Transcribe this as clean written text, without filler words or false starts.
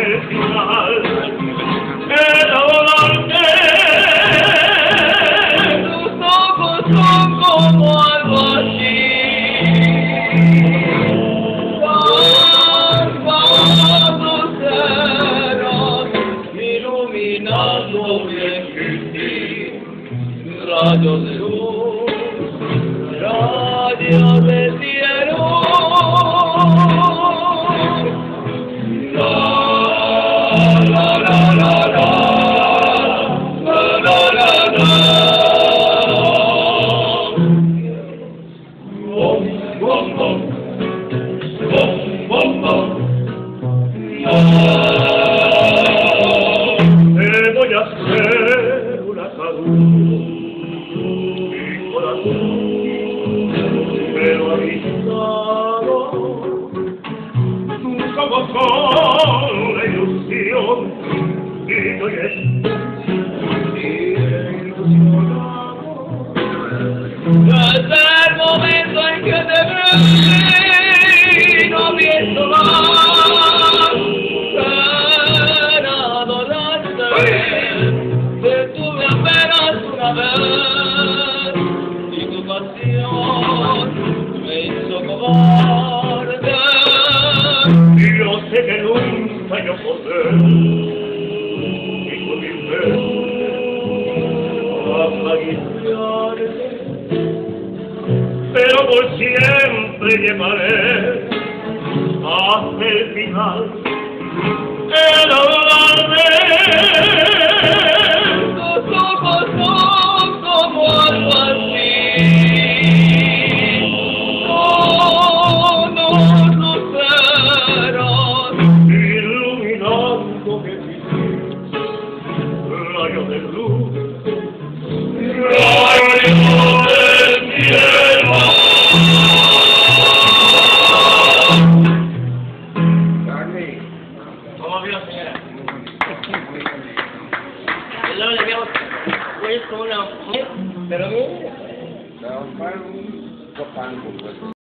final, el adorarte, tus ojos son como algo así. Iluminando mi existir, rayos de luz, rayos del cielo. La la la la la, la la la la. Bom bom bom, bom bom bom. Voy a hacer una salud, mi corazón, pero avistado, tus ojos son la ilusión, y yo estoy ilusionado. Desde el momento en que te vi, no pienso más. Detuve apenas una vez y tu pasión me hizo cobarde. Yo sé que nunca yo podré, y con mi fe, acariciarte, pero por siempre llevaré hasta el final el adorarte. Tus ojos son como algo así, unos luceros Iluminando mi existir, rayos de luz, rayos del cielo. ¿Cómo vio, señora? Luego le habíamos puesto una... Pero mira.